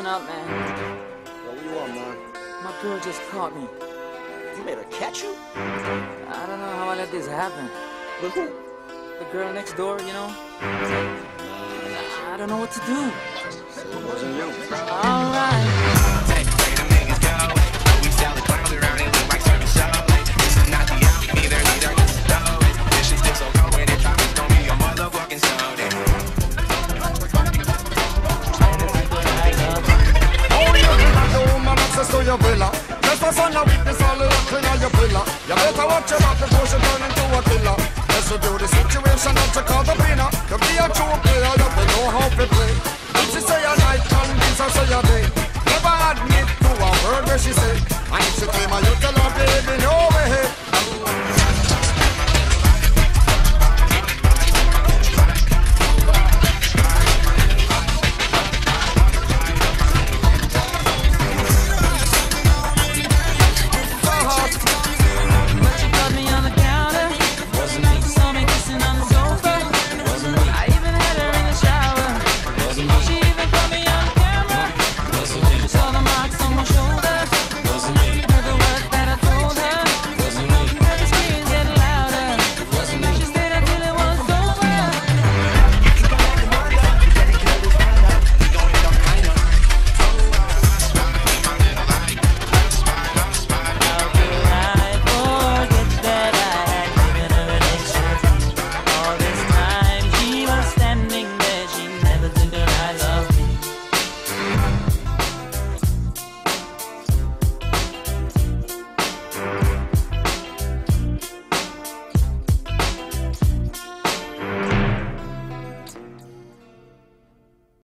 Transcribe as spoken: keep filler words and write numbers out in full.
Listen up, man. What do you want, man? My girl just caught me. You made her catch you? I don't know how I let this happen. With who? The girl next door, you know? I don't know what to do. So it wasn't you. Alright.